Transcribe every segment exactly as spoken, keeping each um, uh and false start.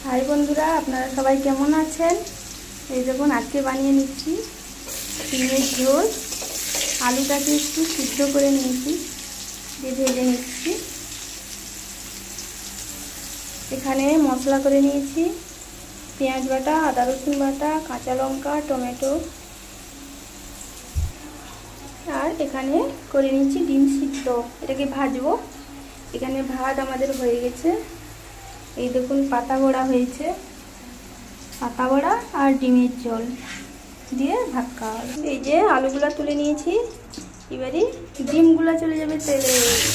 High বন্ধুরা, আপনারা সবাই কেমন আছেন? এই দেখুন আজকে বানিয়ে নিচ্ছি ডিমের ঝোল। আলুটাকে একটু সিদ্ধ করে নিয়েছি, দিয়ে ভেজে নিচ্ছি। এখানে মশলা করে নিয়েছি পেঁয়াজ বাটা, আদা রসুন বাটা, কাঁচা লঙ্কা, টমেটো, আর এখানে করে নিচ্ছি ডিম সিদ্ধ। এটাকে ভাজবো। এখানে ভাত আমাদের হয়ে গেছে। এই দেখুন পাতা বড়া হয়েছে, পাতা বড়া আর ডিমের ঝোল দিয়ে ভাত খাওয়া হবে। এই যে আলুগুলা তুলে নিয়েছি, এবারে ডিমগুলা চলে যাবে তেলে।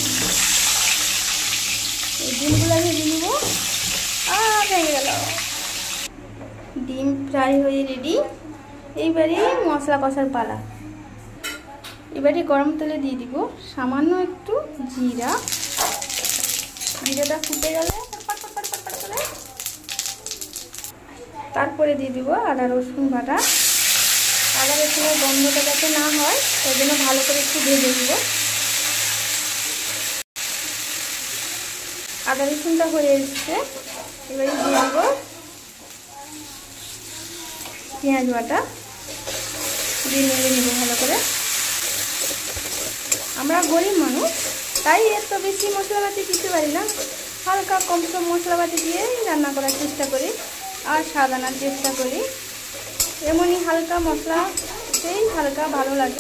এই ডিমগুলা ভেজে নেব। আর হয়ে গেল, ডিম ফ্রাই হয়ে রেডি। এইবারে মশলা কষার পালা। এবারে গরম তেলে দিয়ে দিব সামান্য একটু জিরা। জিরাটা ফুটে গেলে তারপরে দিয়ে দিব আদা রসুন বাটা। আদা রসুনের গন্ধটা যাতে না হয় তাই জন্য ভালো করে একটু ভেজে দিব। আদা রসুনটা হয়ে এসছে, এবারে দিয়ে দিব পেঁয়াজ বাটা, দিয়ে নেড়ে নেব ভালো করে। আমরা গরিব মানুষ, তাই এত বেশি মশলাপাতি দিতে পারি না, হালকা কম সম মশলাপাতি দিয়েই রান্না করার চেষ্টা করি আর স্বাদ আনার চেষ্টা করি। এমনই হালকা মশলাতেই হালকা ভালো লাগে।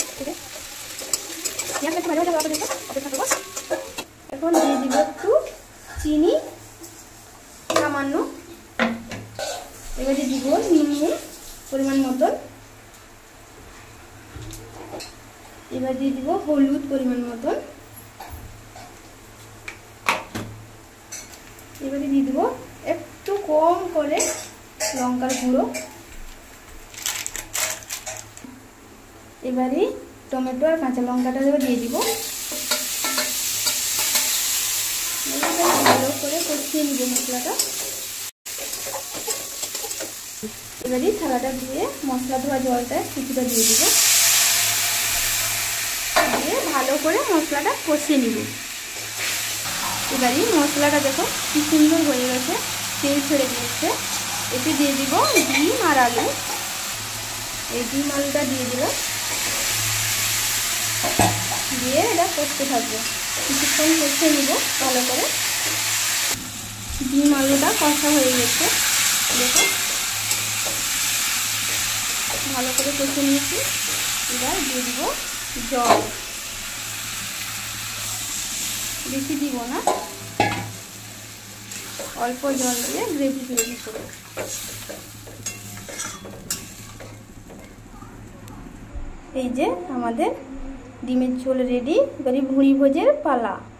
এখন দিয়ে দিব একটু চিনি সামান্য, এবারে দিব নুন পরিমাণ মতন, এবার দিয়ে দিব হলুদ পরিমাণ মতন, এবারে দিয়ে দিব একটু কম করে লঙ্কার গুঁড়ো। এবারে টমেটো আর কাঁচা লঙ্কাটা দিয়ে দিব। ভালো করে কষিয়ে নিব মশলাটা। এবারে থালাটা দিয়ে মশলা ধোয়া জলটা কিছুটা দিয়ে দিব, দিয়ে ভালো করে মশলাটা কষিয়ে নিব। এবারে মশলাটা দেখো কি সুন্দর হয়ে গেছে, তেল ছেড়ে দিয়েছে। এতে দিয়ে দিব ডিম আর আলু। এই ডিম আলুটা দিয়ে দিল, দিয়ে এটা কষতে থাকবো। কিছুক্ষণ কষে নিব ভালো করে। ডিম আলুটা কষা হয়ে গেছে, দেখো ভালো করে কষে নিয়েছি। এবার দিয়ে দিব জল, বেশি দিব না, অল্প জল দিয়ে গ্রেভি তৈরি করব। এই যে আমাদের ডিমের ঝোল রেডি। এবারে ভুঁড়ি ভোজের পালা।